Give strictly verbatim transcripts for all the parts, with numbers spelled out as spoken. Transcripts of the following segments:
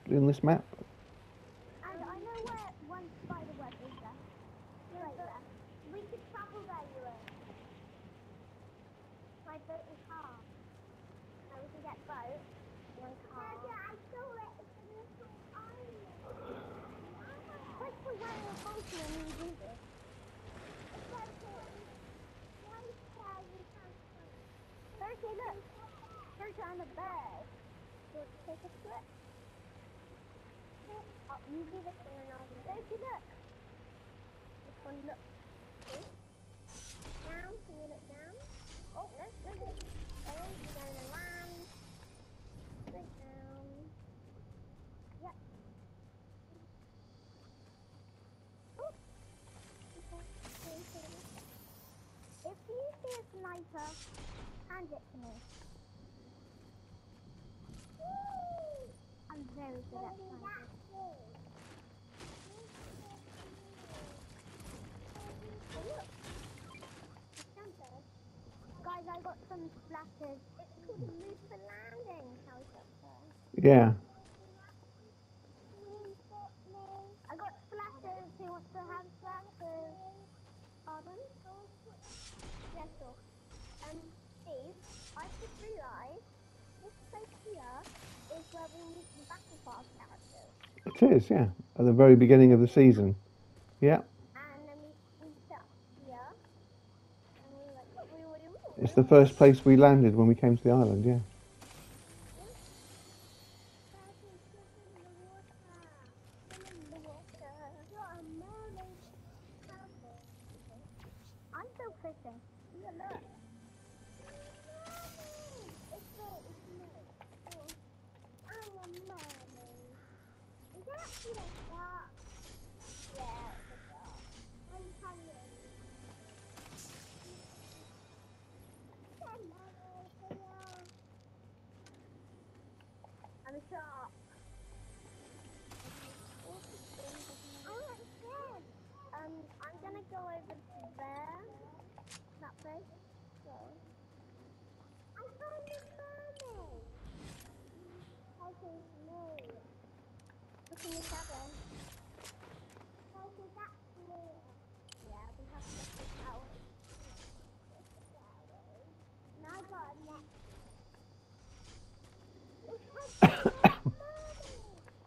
in this map? And I know where one spider web is there. Right there. We could travel there, you know. My boat is hard. So we can get boat, one car. Yeah, I saw it. It's a little island. Let's put one in the boat and then we do this. Thursday, look. Thursday on the bed. So let's take a flip. Oh, you do this thing and I'll do this. Thursday, look. This one, look. See? Down, can you look down? Oh, look, look, look. Oh, you're going to land. Straight down. Yep. Oh. Okay. If you see a sniper, hand it to me. I'm very good at snipers. Oh, look. Guys, I got some splatters. It's called a move for landing helicopter. Yeah. I got splatters. Who wants to have splatters? Pardon? Yes, sure. Um, Steve, I just realised this place here is where we meet the Battle Pass characters. It is, yeah. At the very beginning of the season. Yeah. And then we, we sat here. And we were like, what, what, what, what, what, It's the first place we landed when we came to the island, yeah. I'm still fishing. Yeah, look. It's me, it's me. I'm a mermaid. Is that actually a shark? Yeah, it's a shark. I'm hungry. I'm a shark. Oh, it's dead. Um, I'm gonna go over to there. That place. So. I found a mermaid. Okay, no. Look in the cabin. Okay, that's clear. Yeah, we have to get the towel. Now I got a net. It's like a mermaid.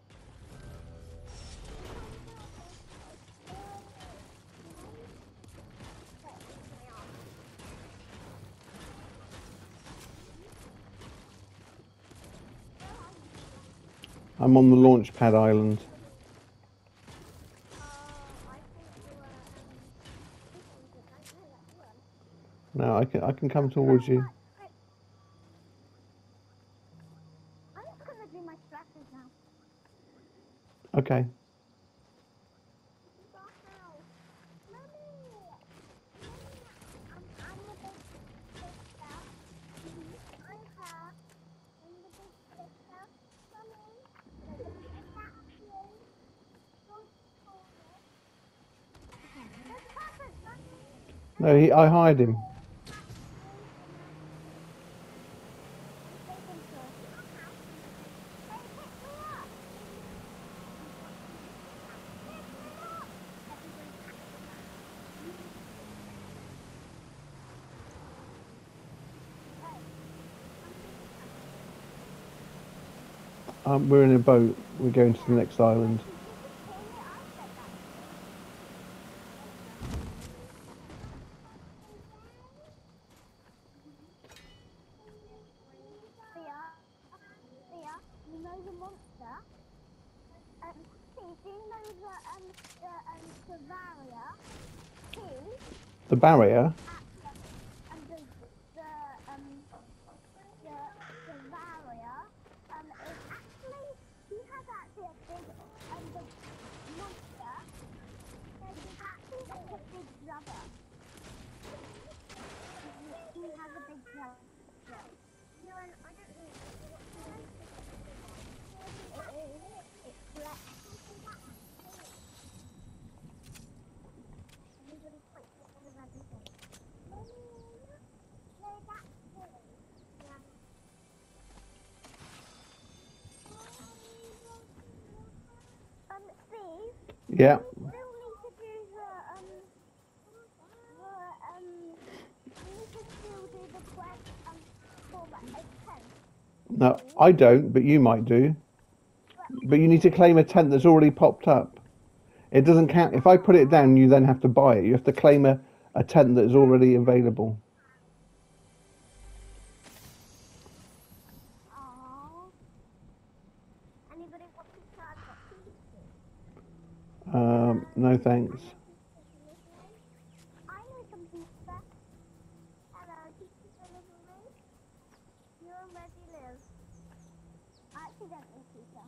I'm on the launch pad island. No, I can I can come towards you. I'm just gonna do my splashes now. Okay. No, he, I hired him. Um, we're in a boat. We're going to the next island. You know the monster? Um, Steve, do you know the, um, the, um, the barrier? He, The barrier? and the, the, um, the, the barrier, um, is actually, he has actually a big, um, the monster, is actually like a big brother. He, he has a big brother. No, and I don't know what it is. It's black. Everybody quite sick of everything. No, that's silly. Yeah. Yeah. We still need to do the, um, the, um, we need to still do the quest, um, for the a tent. No, I don't, but you might do. But you need to claim a tent that's already popped up. It doesn't count. If I put it down, you then have to buy it. You have to claim a, a tent that is already available. Aww. Anybody want to try got pieces? Um, no thanks. I know some pizza. Hello, pizza delivery. You're where do you live? I actually don't need pizza.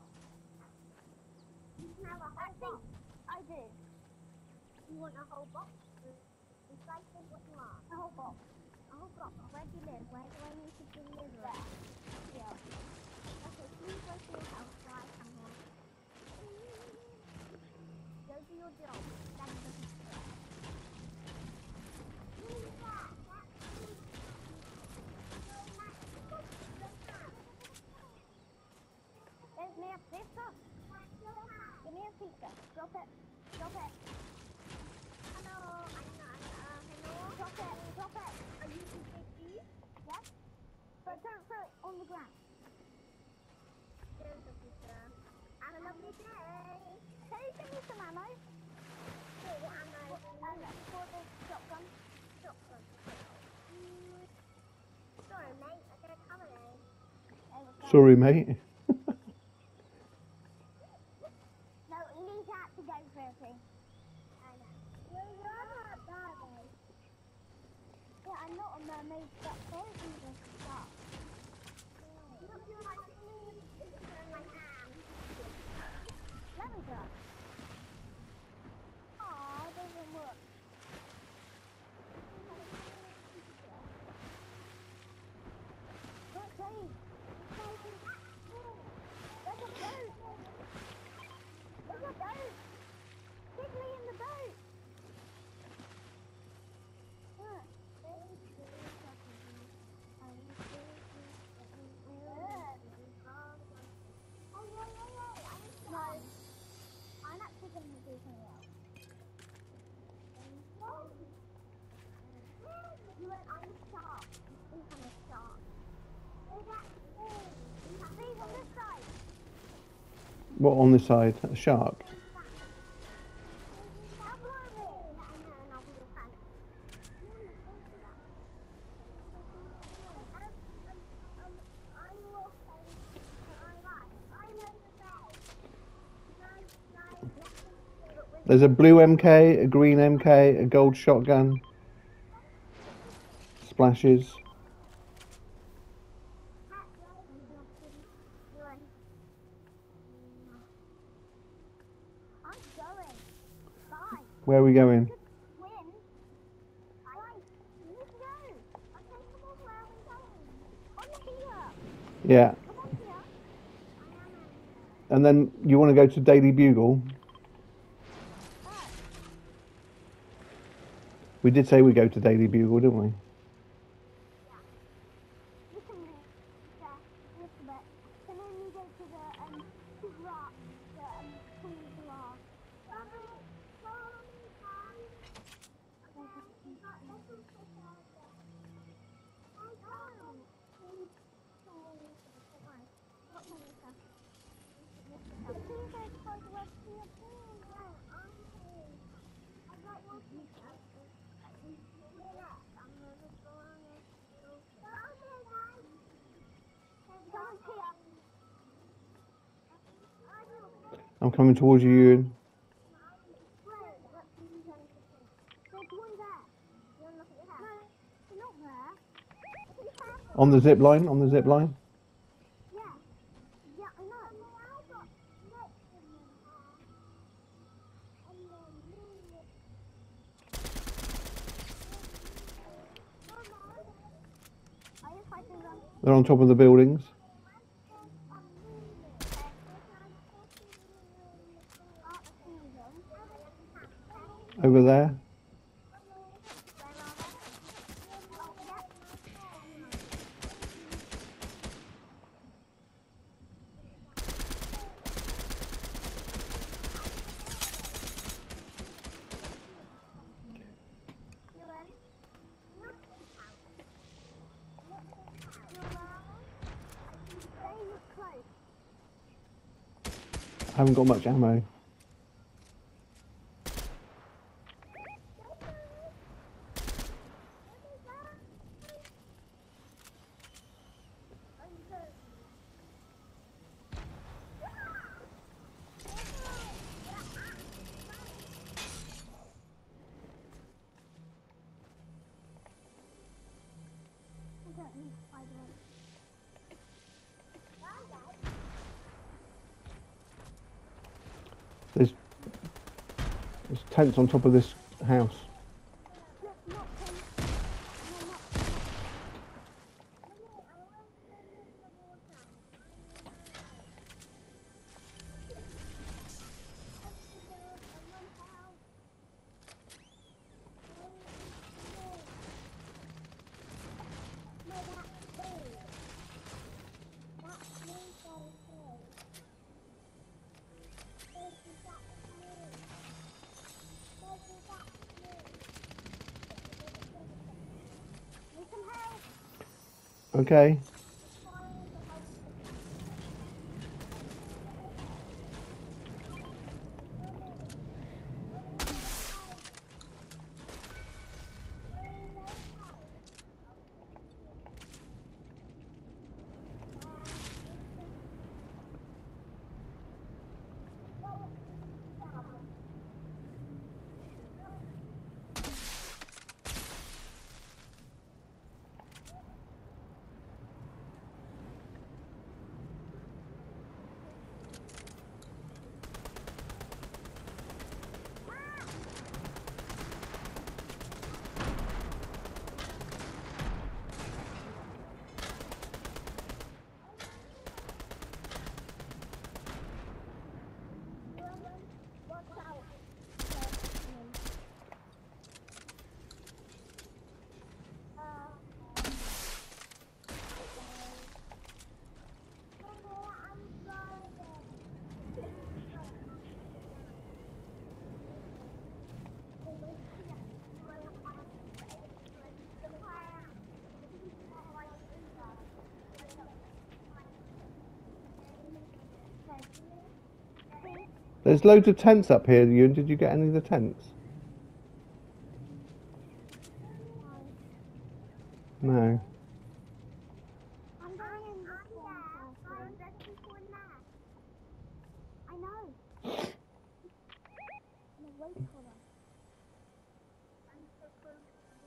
No, I think I do. You want a whole box? It's like what you want. A whole box. A whole box. Where do you live? Where do I need to deliver it? Yeah. Okay, please go to your house so I come here. Go do your job. That's the pizza. There's me a pizza. Give me a pizza. Drop it. Drop it. Hello. I'm not. Uh, hello. Drop it. Drop it. Are you eating? Yes. But don't throw it on the ground. There's the pizza. Have a lovely day. Can you give me some ammo? For what ammo? Um, for the shotgun. Shotgun. Mm. Sorry, mate. I don't have any. Sorry, mate. No, Lisa had to go first. I know. You're not a mermaid. Yeah, I'm not a mermaid, but there's even stuff. Look, you're like, it's my hand. Let me go. Aw, it doesn't work. Look, Dave. There's a boat. There's a boat. Get me in the boat. Look. Oh, yeah, yeah, yeah. I'm no. I'm actually going to do something else. You went on the shark. You think I'm a shark. Is that Please, on this side. What on this side? A shark. There's a blue M K, a green M K, a gold shotgun. Splashes. Where are we going? Yeah. And then you want to go to Daily Bugle? We did say we go to Daily Bugle, didn't we? I'm coming towards you, Ewan. On the zip line, on the zip line. Yeah. Yeah, I know. They're on top of the buildings. Over there. haven't got much ammo. There's, there's tents on top of this house. Okay. There's loads of tents up here, Ewan. Did you get any of the tents? No. I'm going in this one first. There's people in there. I know. I'm gonna wait for them. I'm so close.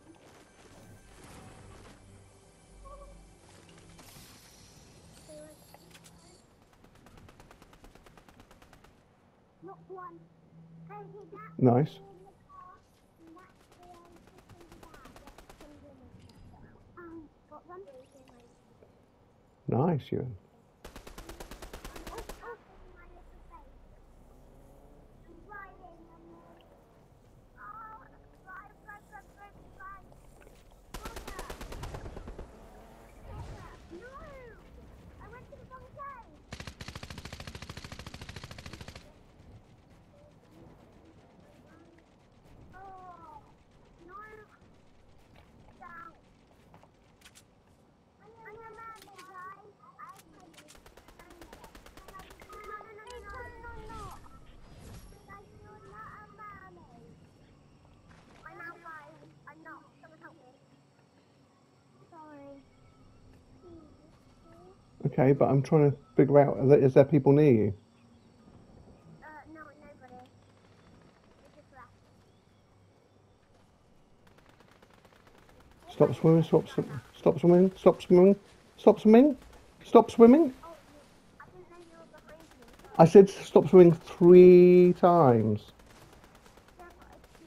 Not one. Hey, he got Nice. in the car, and that's the um, chicken bag. That's some limit. Um, got one. Nice, Ewan. Oh, oh, my little face. I'm riding on the... Oh, ride, ride, ride, ride, ride. No! I went to the wrong place. Oh, no. Down. I'm a man, guys. I can no, no, no, no, no, no, no. Guys, you're not a mermaid. I'm out, guys. I'm not. Someone help me. Sorry. Okay, but I'm trying to figure out, is there, is there people near you? Uh, no, nobody. We just left. Stop swimming, stop, sw- stop swimming, stop swimming, stop swimming, stop swimming. Oh, I didn't know you were behind me. I said stop swimming three times. Yeah, but I keep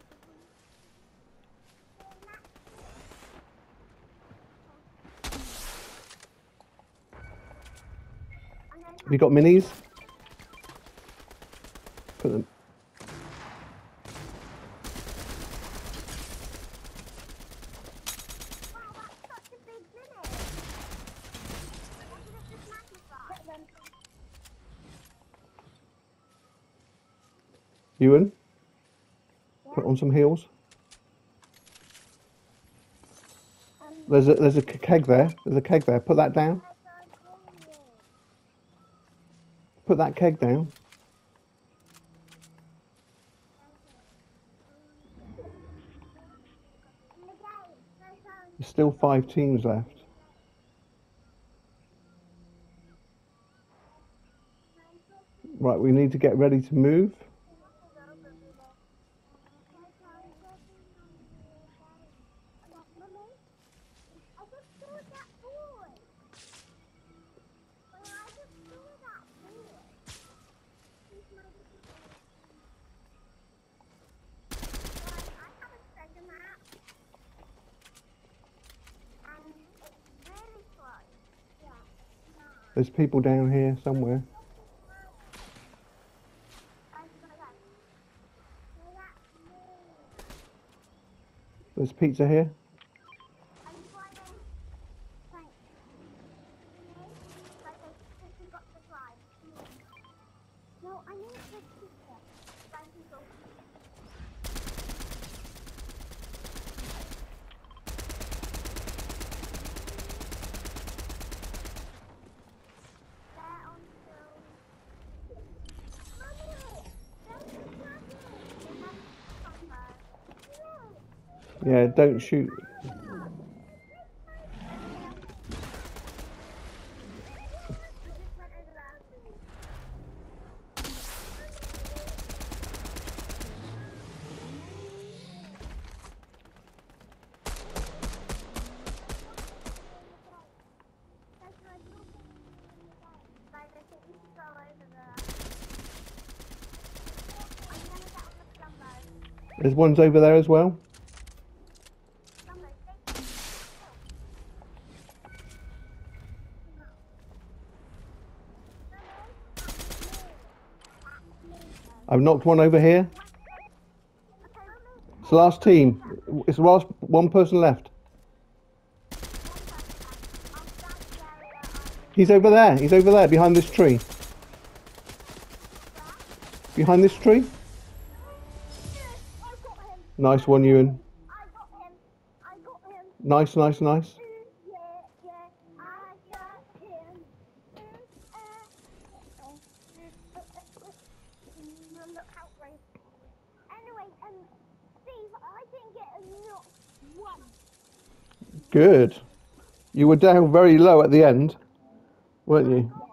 Have you got minis? Put them. Wow, that's such a big minute. What did it just magnify? Hit them. Ewan, put on some heels. Um, There's a there's a keg there. There's a keg there. Put that down. I can't hear you. Put that keg down. still five teams left. Right, we need to get ready to move. There's people down here somewhere. There's pizza here. Yeah, don't shoot. There's ones over there as well. I've knocked one over here. It's the last team. It's the last one person left. He's over there. He's over there behind this tree. Behind this tree. Nice one, Ewan. Nice, nice, nice. Good. You were down very low at the end, weren't you?